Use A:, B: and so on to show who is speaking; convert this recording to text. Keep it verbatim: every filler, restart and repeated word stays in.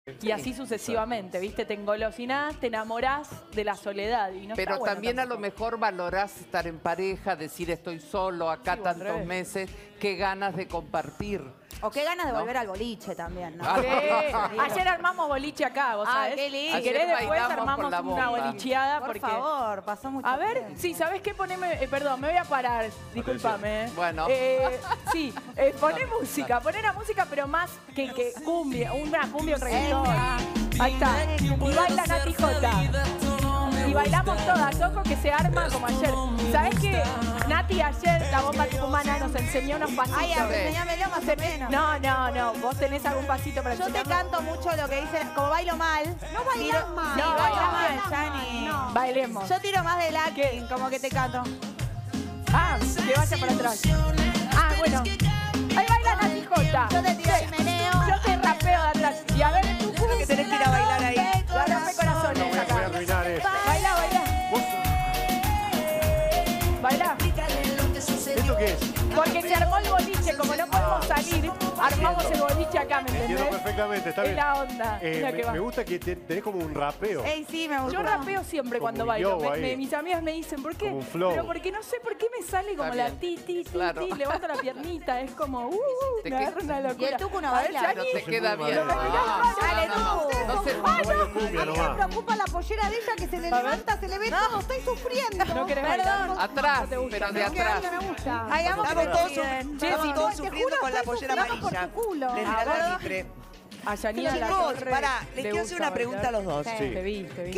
A: Y así sucesivamente, ¿viste? Te engolosinás, te enamorás de la soledad. Y no
B: Pero
A: está bueno
B: también a lo
A: tampoco.
B: mejor valorás estar en pareja, decir estoy solo acá
A: Sí, o al
B: tantos
A: revés.
B: meses, qué ganas de compartir.
C: O qué ganas de
B: ¿No?
C: volver al boliche también, ¿no?
B: Ah,
A: Sí. Ayer armamos boliche acá, vos
C: Ah,
A: sabés.
C: qué lindo.
A: Si querés
B: Ayer
A: después
B: bailamos
A: armamos
B: con la
A: una
B: bomba.
A: bolicheada.
C: Por
A: porque...
C: favor, pasó mucho
A: A ver,
C: tiempo.
A: sí, ¿sabés qué? Poneme, eh, perdón, me voy a parar, discúlpame. eh.
B: Bueno.
A: Eh, sí, eh, poné
B: Dale,
A: música,
B: dale.
A: poné la música, pero más que, que cumbia, una cumbia, un reggaetón. Ahí está. Y baila Nati Jota. Y bailamos todas, Toco, que se arma como ayer. ¿Sabés qué? Nati ayer, la bomba tucumana, nos enseñó unos pasitos.
C: Ay, a ver, enseñámelo más o menos.
A: No, no, no, vos tenés algún pasito para
C: Yo te
A: enseñarnos?
C: canto mucho lo que dicen, como bailo mal. No bailas mal.
A: No,
C: No, baila mal,
A: no,
C: Jani.
A: no. Bailemos.
C: Yo tiro más de lacking, como que te canto.
A: Ah, que vaya para atrás. Ah, bueno. Ahí baila Nati Jota.
C: Yo te tiro el meneo.
A: Yo te rapeo de atrás. Y a ver,
C: Lo que tenés que ir a bailar ahí.
A: la rompe corazones
D: Voy a
A: acá.
D: arruinar esto.
A: Baila, baila. Baila.
D: ¿Esto qué es?
A: Porque se armó el boliche, como no podemos salir, armamos el boliche acá, ¿me
D: Entiendo
A: entendés?
D: perfectamente, está
A: Es
D: bien.
A: la onda.
D: Eh,
A: Mira
D: me,
A: que va.
D: me gusta que te- tenés como un rapeo.
C: Ey, sí, me gusta.
A: Yo rapeo siempre
D: Como
A: cuando
D: un
A: bailo.
D: yoga
A: Me-
D: ahí.
A: me- mis amigas me dicen, ¿por qué?
D: Como un flow.
A: Pero porque no sé por qué me sale como
B: Está
A: la
B: bien.
A: ti, ti, ti,
B: Claro.
A: ti, levanto la piernita, es como, uh,
B: Te
A: me
B: que-
A: agarra una locura.
C: Y el tucu no
A: A ver,
C: baila.
A: Jani.
B: Pero te
D: Yo soy
B: queda
D: muy
B: bien.
D: malo.
B: No,
C: Dale,
B: no, no,
C: tú.
B: no se-
D: Yo bailo cumbia nomás.
E: preocupa la pollera de ella que se le
A: A ver.
E: levanta, se le ve todo, estoy sufriendo.
A: ¿No querés
C: Perdón.
A: bailar?
B: Atrás,
A: No te gusta,
B: pero de
A: ¿no?
B: atrás.
E: No me gusta.
C: Hagamos que
F: Estamos
C: te
F: todos,
C: piden.
A: Che,
F: estamos
A: sí,
F: todos
E: te
F: sufriendo
E: juro,
F: con la
E: estoy
F: pollera
E: sufriendo por
F: amarilla.
E: tu culo.
F: Desde
A: A
F: la
A: ver.
F: Libre.
A: A Yanina la
F: Chicos,
A: Torre
F: pará, les
A: le
F: quiero hacer
A: gusta
F: una pregunta a
A: bailar.
F: los dos.
A: Te vi, te vi.